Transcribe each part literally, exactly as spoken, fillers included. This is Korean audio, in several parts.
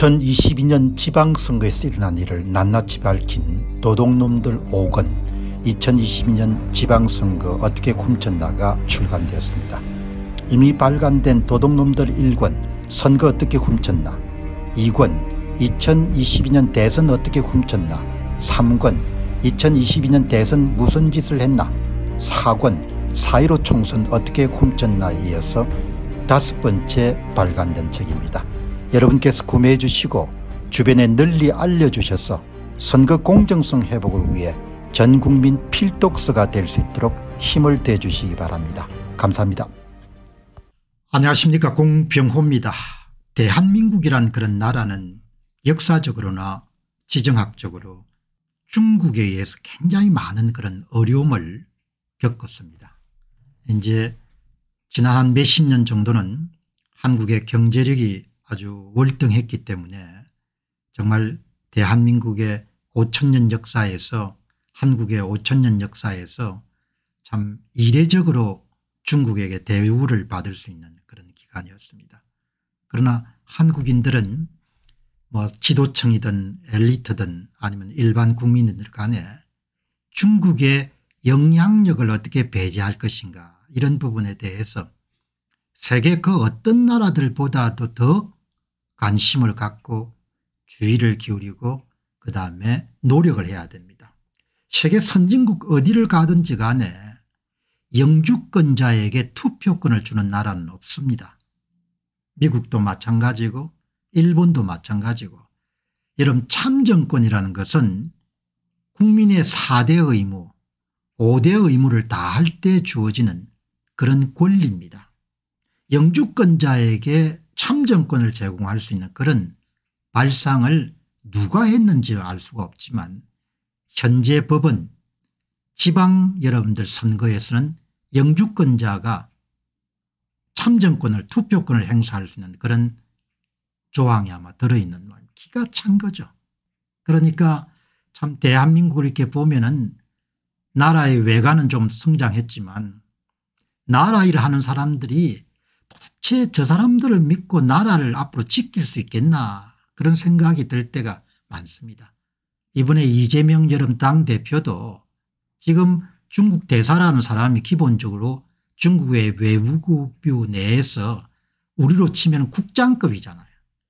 이천이십이 년 지방선거에서 일어난 일을 낱낱이 밝힌 도둑놈들 오 권 이천이십이 년 지방선거 어떻게 훔쳤나가 출간되었습니다. 이미 발간된 도둑놈들 일 권 선거 어떻게 훔쳤나, 이 권 이천이십이 년 대선 어떻게 훔쳤나, 삼 권 이천이십이 년 대선 무슨 짓을 했나, 사 권 사 일오 총선 어떻게 훔쳤나에 이어서 다섯 번째 발간된 책입니다. 여러분께서 구매해 주시고 주변에 널리 알려주셔서 선거 공정성 회복을 위해 전국민 필독서가 될 수 있도록 힘을 대 주시기 바랍니다. 감사합니다. 안녕하십니까, 공병호입니다. 대한민국이란 그런 나라는 역사적으로나 지정학적으로 중국에 의해서 굉장히 많은 그런 어려움을 겪었습니다. 이제 지난 한 몇십 년 정도는 한국의 경제력이 아주 월등했기 때문에 정말 대한민국의 오천 년 역사에서, 한국의 오천 년 역사에서 참 이례적으로 중국에게 대우를 받을 수 있는 그런 기간이었습니다. 그러나 한국인들은 뭐 지도층이든 엘리트든 아니면 일반 국민들 간에 중국의 영향력을 어떻게 배제할 것인가, 이런 부분에 대해서 세계 그 어떤 나라들보다도 더 관심을 갖고 주의를 기울이고 그다음에 노력을 해야 됩니다. 세계 선진국 어디를 가든지 간에 영주권자에게 투표권을 주는 나라는 없습니다. 미국도 마찬가지고 일본도 마찬가지고. 여러분, 참정권이라는 것은 국민의 사 대 의무, 오 대 의무를 다할 때 주어지는 그런 권리입니다. 영주권자에게 참정권을 제공할 수 있는 그런 발상을 누가 했는지 알 수가 없지만 현재 법은 지방 여러분들 선거에서는 영주권자가 참정권을, 투표권을 행사할 수 있는 그런 조항이 아마 들어있는 기가 찬 거죠. 그러니까 참 대한민국을 이렇게 보면은 나라의 외관은 좀 성장했지만 나라 일을 하는 사람들이 도대체 저 사람들을 믿고 나라를 앞으로 지킬 수 있겠나, 그런 생각이 들 때가 많습니다. 이번에 이재명 여름 당대표도 지금 중국 대사라는 사람이 기본적으로 중국의 외무부 내에서 우리로 치면 국장급이잖아요.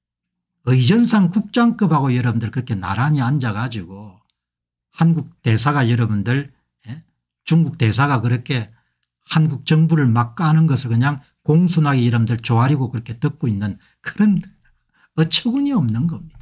의전상 국장급하고 여러분들 그렇게 나란히 앉아가지고 한국 대사가 여러분들, 예? 중국 대사가 그렇게 한국 정부를 막 까는 것을 그냥 공순하게 여러분들 조아리고 그렇게 듣고 있는 그런 어처구니 없는 겁니다.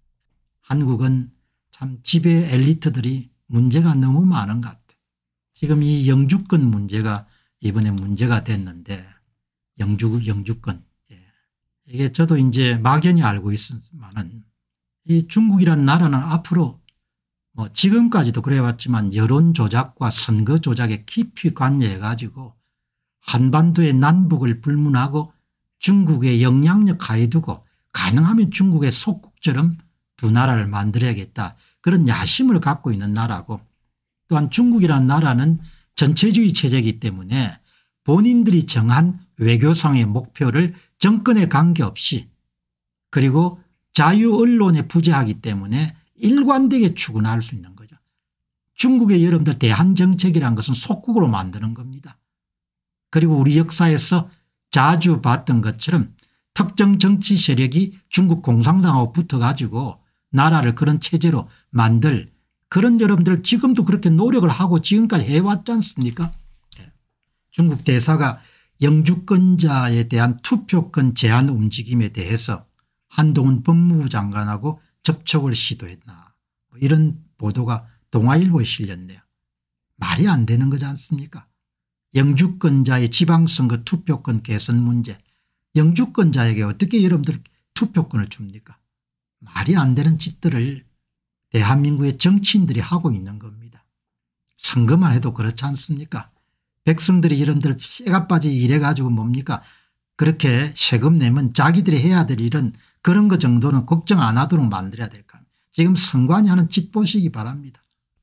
한국은 참 지배 엘리트들이 문제가 너무 많은 것 같아요. 지금 이 영주권 문제가 이번에 문제가 됐는데, 영주, 영주권. 예. 이게 저도 이제 막연히 알고 있지만은 이 중국이란 나라는 앞으로 뭐 지금까지도 그래왔지만 여론 조작과 선거 조작에 깊이 관여해 가지고 한반도의 남북을 불문하고 중국의 영향력 하에 두고 가능하면 중국의 속국처럼 두 나라를 만들어야겠다, 그런 야심을 갖고 있는 나라고, 또한 중국이라는 나라는 전체주의 체제이기 때문에 본인들이 정한 외교상의 목표를 정권에 관계없이, 그리고 자유 언론에 부재하기 때문에 일관되게 추구할 수 있는 거죠. 중국의 여러분들 대한정책이라는 것은 속국으로 만드는 겁니다. 그리고 우리 역사에서 자주 봤던 것처럼 특정 정치 세력이 중국 공산당하고 붙어 가지고 나라를 그런 체제로 만들, 그런 여러분들 지금도 그렇게 노력을 하고 지금까지 해왔지 않습니까? 중국 대사가 영주권자에 대한 투표권 제한 움직임에 대해서 한동훈 법무부 장관하고 접촉을 시도했나, 이런 보도가 동아일보에 실렸네요. 말이 안 되는 거지 않습니까? 영주권자의 지방선거 투표권 개선 문제, 영주권자에게 어떻게 여러분들 투표권을 줍니까? 말이 안 되는 짓들을 대한민국의 정치인들이 하고 있는 겁니다. 선거만 해도 그렇지 않습니까? 백성들이 여러분들 쇠가 빠지 이래 가지고 뭡니까? 그렇게 세금 내면 자기들이 해야 될 일은 그런 거 정도는 걱정 안 하도록 만들어야 될 겁니다. 지금 선관위 하는 짓 보시기 바랍니다.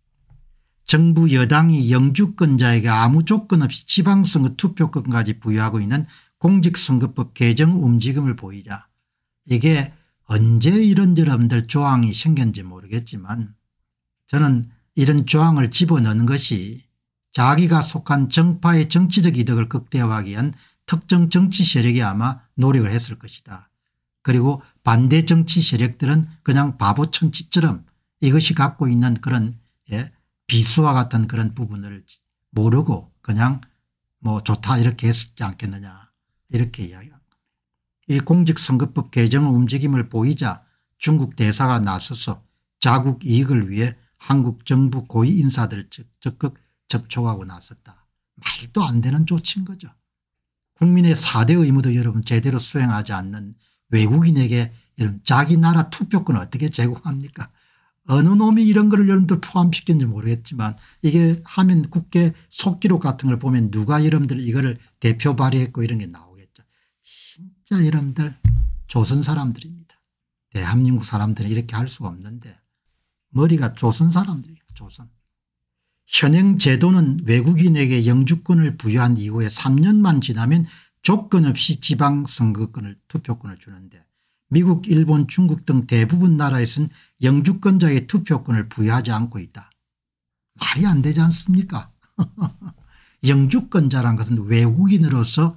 정부 여당이 영주권자에게 아무 조건 없이 지방선거 투표권까지 부여하고 있는 공직선거법 개정 움직임을 보이자 이게 언제 이런 여러분들 조항이 생겼는지 모르겠지만 저는 이런 조항을 집어넣는 것이 자기가 속한 정파의 정치적 이득을 극대화하기 위한 특정 정치 세력이 아마 노력을 했을 것이다. 그리고 반대 정치 세력들은 그냥 바보천치처럼 이것이 갖고 있는 그런 예, 비수와 같은 그런 부분을 모르고 그냥 뭐 좋다 이렇게 했지 않겠느냐 이렇게 이야기합니다. 이 공직선거법 개정 움직임을 보이자 중국 대사가 나서서 자국 이익을 위해 한국 정부 고위 인사들을 적극 접촉하고 나섰다. 말도 안 되는 조치인 거죠. 국민의 사 대 의무도 여러분 제대로 수행하지 않는 외국인에게 여러분 자기 나라 투표권을 어떻게 제공합니까? 어느 놈이 이런 걸 여러분들 포함시켰는지 모르겠지만 이게 하면 국회 속기록 같은 걸 보면 누가 여러분들 이거를 대표 발의했고 이런 게 나오겠죠. 진짜 여러분들 조선 사람들입니다. 대한민국 사람들은 이렇게 할 수가 없는데 머리가 조선 사람들이에요. 조선. 현행 제도는 외국인에게 영주권을 부여한 이후에 삼 년만 지나면 조건 없이 지방선거권을 투표권을 주는데 미국 일본 중국 등 대부분 나라에서는 영주권자의 투표권을 부여하지 않고 있다. 말이 안 되지 않습니까? 영주권자란 것은 외국인으로서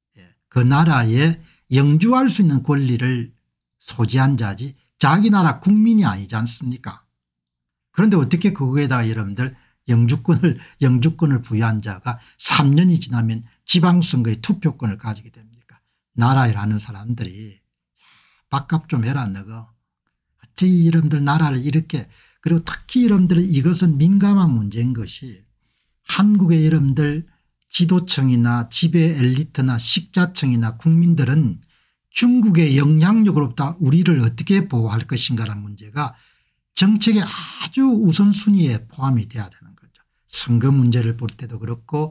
그 나라에 영주할 수 있는 권리를 소지한 자지 자기 나라 국민이 아니지 않습니까? 그런데 어떻게 그거에다가 여러분들 영주권을 영주권을 부여한 자가 삼 년이 지나면 지방선거의 투표권을 가지게 됩니까? 나라 일하는 사람들이 밥값 좀 해라 너거. 어찌 여러분들 나라를 이렇게 그리고 특히 여러분들 이것은 민감한 문제인 것이 한국의 여러분들 지도층이나 지배 엘리트나 식자층이나 국민들은 중국의 영향력으로부터 우리를 어떻게 보호할 것인가라는 문제가 정책의 아주 우선순위에 포함이 돼야 되는 거죠. 선거 문제를 볼 때도 그렇고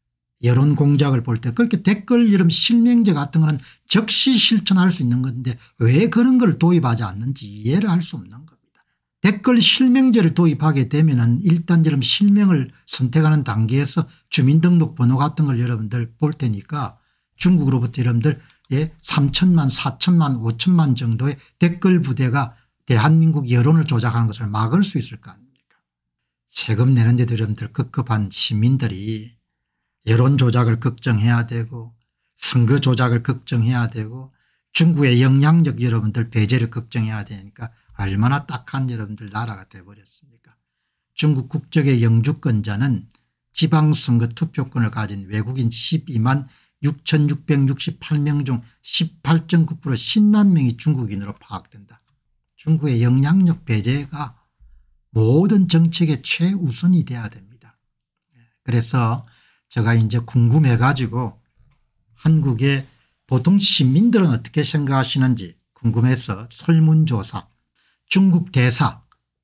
여론 공작을 볼 때 그렇게 댓글 이런 실명제 같은 거는 즉시 실천할 수 있는 건데 왜 그런 걸 도입하지 않는지 이해를 할 수 없는 겁니다. 댓글 실명제를 도입하게 되면은 일단 여러분 실명을 선택하는 단계에서 주민등록번호 같은 걸 여러분들 볼 테니까 중국으로부터 여러분들 예, 삼천만 사천만 오천만 정도의 댓글 부대가 대한민국 여론을 조작하는 것을 막을 수 있을 거 아닙니까? 세금 내는데도 여러분들 급급한 시민들이 여론 조작을 걱정해야 되고 선거 조작을 걱정해야 되고 중국의 영향력 여러분들 배제를 걱정해야 되니까 얼마나 딱한 여러분들 나라가 돼버렸습니까? 중국 국적의 영주권자는 지방선거 투표권을 가진 외국인 십이만 육천육백육십팔 명 중 십팔 점 구 퍼센트 십만 명이 중국인으로 파악된다. 중국의 영향력 배제가 모든 정책의 최우선이 돼야 됩니다. 그래서 제가 이제 궁금해 가지고 한국의 보통 시민들은 어떻게 생각하시는지 궁금해서 설문조사 중국 대사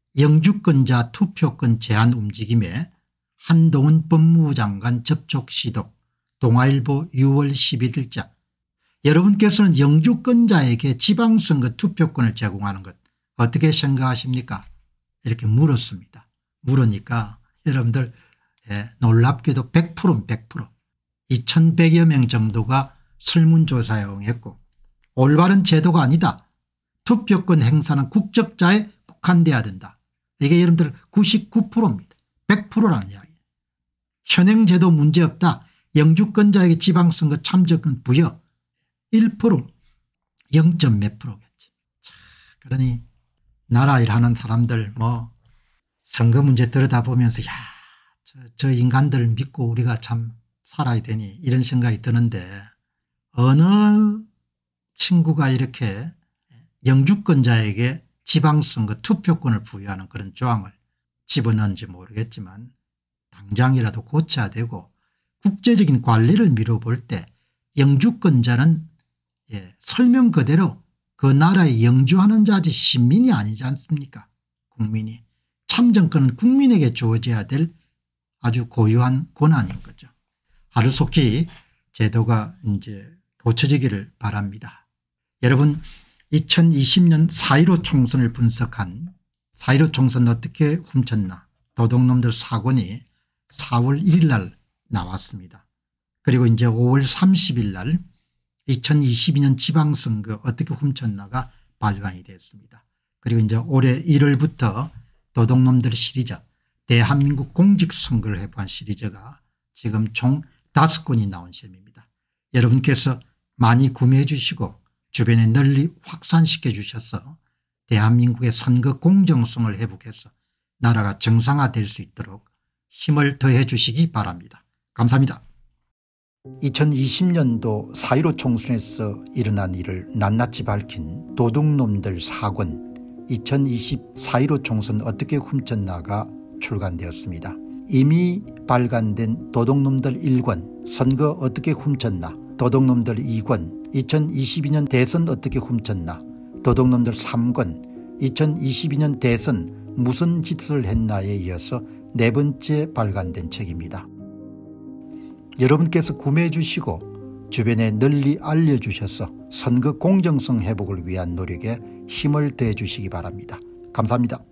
영주권자 투표권 제한 움직임에 한동훈 법무부 장관 접촉 시도 동아일보 유월 십일일자 여러분께서는 영주권자에게 지방선거 투표권을 제공하는 것 어떻게 생각하십니까? 이렇게 물었습니다. 물으니까 여러분들 예, 놀랍게도 백 퍼센트 백 퍼센트 이천백여 명 정도가 설문조사에 응했고 올바른 제도가 아니다. 투표권 행사는 국적자에 국한돼야 된다. 이게 여러분들 구십구 퍼센트입니다. 백 퍼센트라는 이야기예요. 현행 제도 문제없다. 영주권자에게 지방선거 참여권 부여 일 퍼센트 영 점 몇 프로겠지. 자, 그러니 나라 일하는 사람들 뭐 선거 문제 들여다보면서 야, 저, 저 인간들을 믿고 우리가 참 살아야 되니 이런 생각이 드는데 어느 친구가 이렇게 영주권자에게 지방선거 투표권을 부여하는 그런 조항을 집어넣은지 모르겠지만 당장이라도 고쳐야 되고 국제적인 관리를 미뤄볼 때 영주권자는 예, 설명 그대로 그 나라에 영주하는 자지 시민이 아니지 않습니까? 국민이. 참정권은 국민에게 주어져야 될 아주 고유한 권한인 거죠. 하루속히 제도가 이제 고쳐지기를 바랍니다. 여러분 이천이십 년 사 일오 총선을 분석한 사 일오 총선 어떻게 훔쳤나 도둑놈들 사권이 사월 일일 날 나왔습니다. 그리고 이제 오월 삼십일 날 이천이십이 년 지방선거 어떻게 훔쳤나가 발간이 됐습니다. 그리고 이제 올해 일월부터 도둑놈들 시리즈 대한민국 공직선거를 해부한 시리즈가 지금 총 다섯 권이 나온 셈입니다. 여러분께서 많이 구매해 주시고 주변에 널리 확산시켜 주셔서 대한민국의 선거 공정성을 회복해서 나라가 정상화될 수 있도록 힘을 더해 주시기 바랍니다. 감사합니다. 이천이십 년도 사 일오 총선에서 일어난 일을 낱낱이 밝힌 도둑놈들 사 권 이천이십 사 일오 총선 어떻게 훔쳤나가 출간되었습니다. 이미 발간된 도둑놈들 일 권 선거 어떻게 훔쳤나, 도둑놈들 이 권 이천이십이 년 대선 어떻게 훔쳤나, 도둑놈들 삼 권 이천이십이 년 대선 무슨 짓을 했나에 이어서 네 번째 발간된 책입니다. 여러분께서 구매해 주시고 주변에 널리 알려주셔서 선거 공정성 회복을 위한 노력에 힘을 더해 주시기 바랍니다. 감사합니다.